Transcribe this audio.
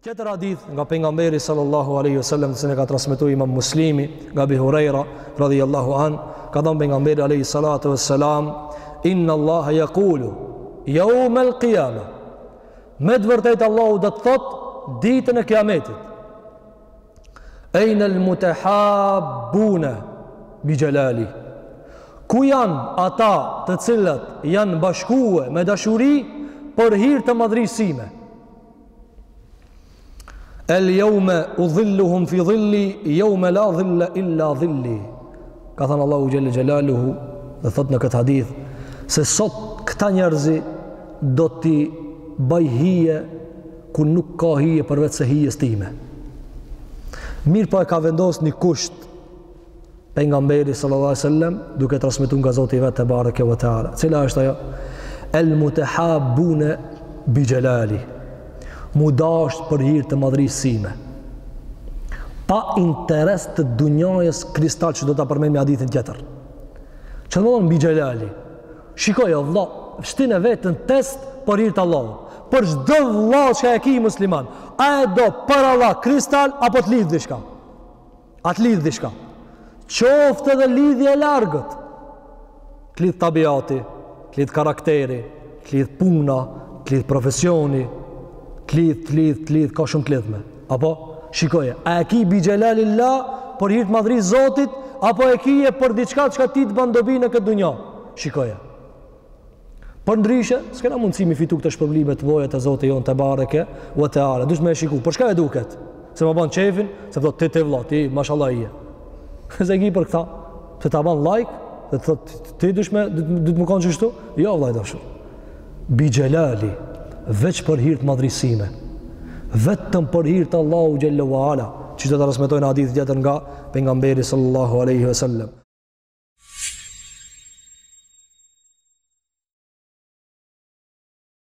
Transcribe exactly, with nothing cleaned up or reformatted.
Tjetër hadith nga pejgamberi sallallahu alaihi wasallam, që ne ka transmetuar Imam Muslimi nga Abi Huraira radhiyallahu an, ka thënë pejgamberi alaihi salatu wassalam, inna Allaha yaqulu yawm al-qiyamah, me të vërtetë Allahu do të thotë ditën e Kiametit, ayna al-mutahabbuna bi jalali, ku janë ata të cilët janë bashkuar me dashuri për hir të madhrisime. El jaume u dhilluhum fi dhilli, jaume la dhilla illa dhilli. Ka thënë Allahu Gjelle Gjelaluhu, dhe thot në këtë hadith, se sot këta njerëzi do t'i baj hije ku nuk ka hije përveç se hijes time. Mirë po e ka vendos një kusht pejgamberi sallallahu alaihi wasallam, duke transmetuar nga Zoti i vet te bareke ve teala. Cila është ajo? El mutahabbuna bi jalali, mu dasht për hir të madhrisime, pa interes të dunjajës kristal, që do të përmend me hadithin tjetër. Që në mëllon mbi gjelali, shikoj o vla, shtin e vetën test për hir të Allah, për çdo vla që e ki musliman, a e do për Allah kristal, apo të lidh dishka, a të lidh dishka, qoftë edhe lidhje e largët, të lidh tabiati, të lidh karakteri, të lidh puna, të lidh profesioni, të lidh, të lidh, të lidh, ka shumë të lidhme. Apo, shikoje, a e ki bi gjelalillah për hir të madhrisë Zotit, apo e ki e për diçka që ti të bandobi në këtë dunja? Shikoje. Për ndryshe, s'kena mundësi mi fitu këtë shpërblime të vojet e Zotit jonë të bareke, vë të are, dush me e shiku. Për shka e duket? Se ma ban qefin, se thot, ti te vla, ti, mashallah i e. Se ki për këta, se ta ban like, dhe të thot, ti dush me, du të më konë qështu? Jo, vlaj dashu. Bi gjelali, veç për hir të madhrisime, vetëm për hir të Allahu Gjelle wa Ala, që të transmetojnë hadith tjetër nga pejgamberi sallallahu alaihi wasallam.